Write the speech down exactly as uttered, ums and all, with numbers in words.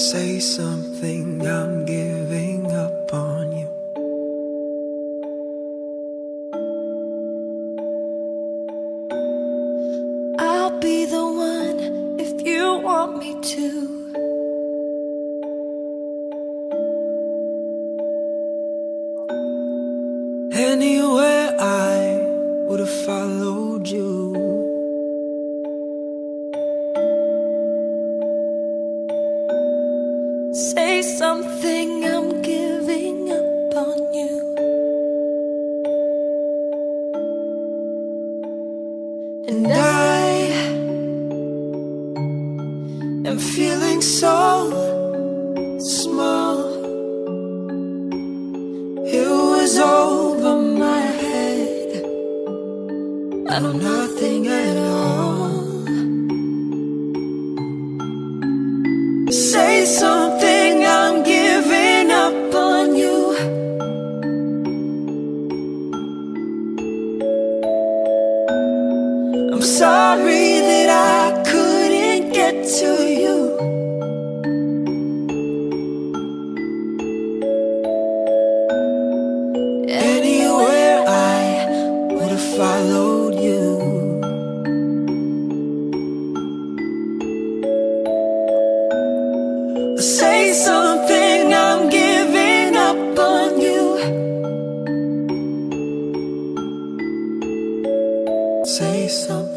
Say something, I'm giving up on you. I'll be the one if you want me to. Anywhere I would have followed you. Say something, I'm giving up on you. And I am feeling so small. It was over my head. I know nothing at all. Say something, I'm giving up on you. I'm sorry that I couldn't get to you. Anywhere I would have followed you. Say something, I'm giving up on you. Say something.